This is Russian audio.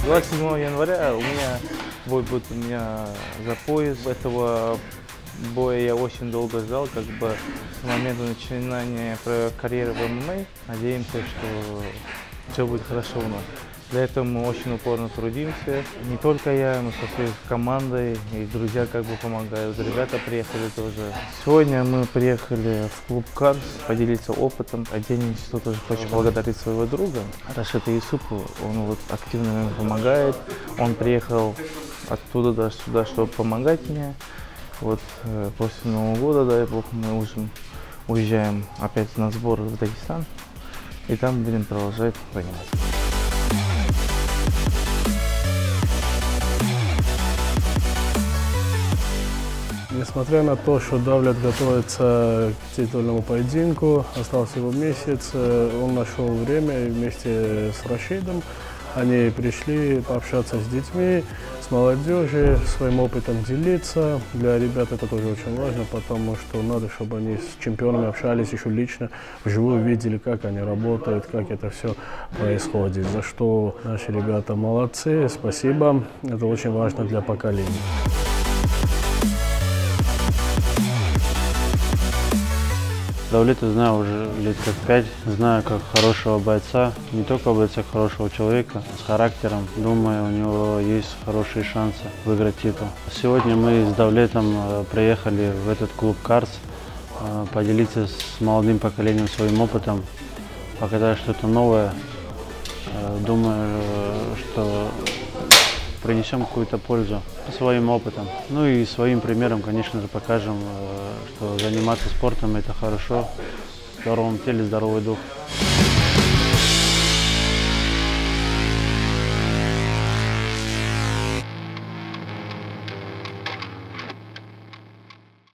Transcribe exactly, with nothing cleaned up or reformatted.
двадцать седьмого января у меня бой будет у меня за пояс. Этого боя я очень долго ждал, как бы с момента начинания карьеры в эм эм а. Надеемся, что все будет хорошо у нас. Для этого мы очень упорно трудимся. Не только я, но со своей командой, и друзья как бы помогают. Ребята приехали тоже. Сегодня мы приехали в клуб Карс поделиться опытом. Отдельно что тоже хочу поблагодарить своего друга Рашида Юсупу. Он вот активно мне помогает. Он приехал оттуда до сюда, чтобы помогать мне. Вот э, после Нового года, дай бог, мы уже уезжаем опять на сбор в Дагестан. И там будем продолжать заниматься. Несмотря на то, что Давлет готовится к титульному поединку, остался всего месяц, он нашел время и вместе с Рашидом они пришли пообщаться с детьми, с молодежью, своим опытом делиться. Для ребят это тоже очень важно, потому что надо, чтобы они с чемпионами общались еще лично, вживую видели, как они работают, как это все происходит. За что наши ребята молодцы, спасибо, это очень важно для поколения. Давлета знаю уже лет как пять, знаю как хорошего бойца, не только бойца, хорошего человека, с характером. Думаю, у него есть хорошие шансы выиграть титул. Сегодня мы с Давлетом приехали в этот клуб Карс, поделиться с молодым поколением своим опытом, показать что-то новое. Думаю, что принесем какую-то пользу своим опытом. Ну и своим примером, конечно же, покажем, что заниматься спортом – это хорошо, в здоровом теле здоровый дух.